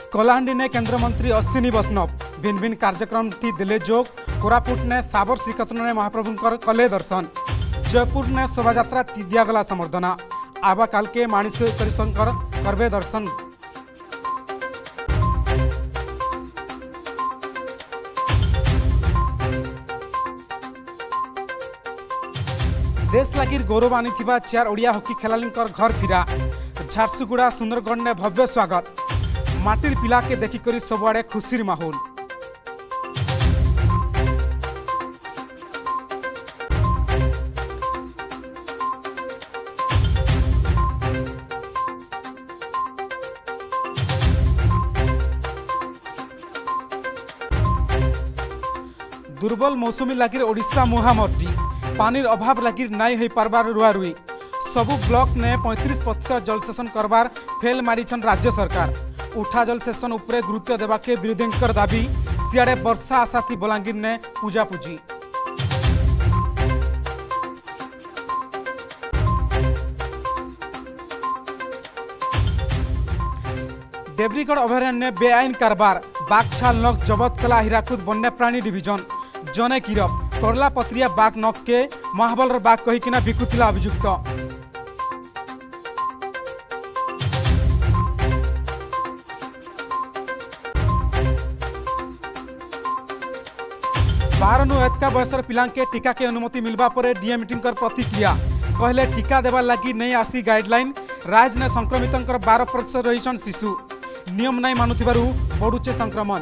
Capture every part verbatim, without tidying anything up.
कलाहांडी ने केंद्र मंत्री अश्विनी वैष्णव भिन्न भिन्न कार्यक्रम थी दिले जोग। कोरापुट ने साबर श्रीक्षेत्र ने महाप्रभु कले दर्शन। जयपुर ने शोभा यात्रा दियागला संवर्धना। आबा काल के माणिकेश्वर शंकर करवे दर्शन। देश लगी गौरव आनी चार ओडिया हॉकी खेलाड़ी घर फिरा। झारसुगुड़ा सुंदरगढ़ ने भव्य स्वागत। माटिर पिला के देखिक सबुआड़े खुशीर माहौल। दुर्बल मौसुमी लगी ओडिशा मुहामर्दी। पानीर अभाव लगी नाई हो पारबार रुआ रुई। सबु ब्लॉक ने पैंतीस प्रतिशत जल सेशन करबार फेल मारिछन राज्य सरकार। उठा जल सेशन उपरे गुरुत्व देवाके विरोधी दाबी। सियाड़े वर्षा आशा थी बलांगीर ने पूजा पूजी। देवरीगढ़ अभयारण्य बेआईन कारबार। बाघछाल नख जबत कला हीराकुद वन्यप्राणी डिविजन। जने गिरफ। करला पत्रिया बाघ नख के महाबलर बाघ कहीकिना बिकुथिला अभियुक्त। बार नु एतका बयसर पिला के टीका के अनुमति मिलवा पर डीएम मीटिंग कर प्रतिक्रिया। कहले टीका देवा लगी नहीं आसी गाइडलाइन। राज ने संक्रमित बारह प्रतिशत रही शिशु। नियम नहीं मानुथिबारु बढ़ुचे संक्रमण।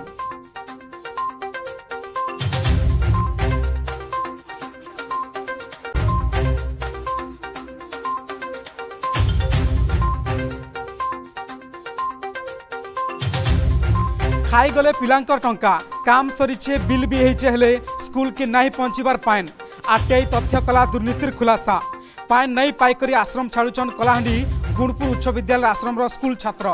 खाई गले पिलांकर टंका। काम सरीछे बिल भी होइछे हेले स्कूल के नहीं पहुंचीबार पाइन। आरटीआई तथ्य कला दुर्नीतिर खुलासा। पाइन नहीं पाइकरी आश्रम छाड़ुचन कलाहांडी गुणपुर उच्च विद्यालय आश्रम स्कूल छात्र।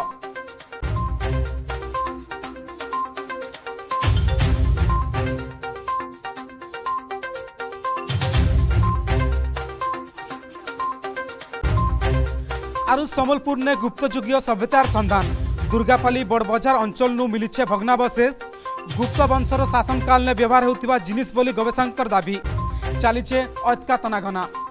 आरु संबलपुर ने गुप्तयुगीय सभ्यतार संधान। दुर्गापाली बड़बजार अंचल नु मिलीछे भग्नावशेष। गुप्त वंशर शासनकाल ने व्यवहार होतिबा जिनिस बोली गवेषकर दाबी। चलीछे अतका तनाघना।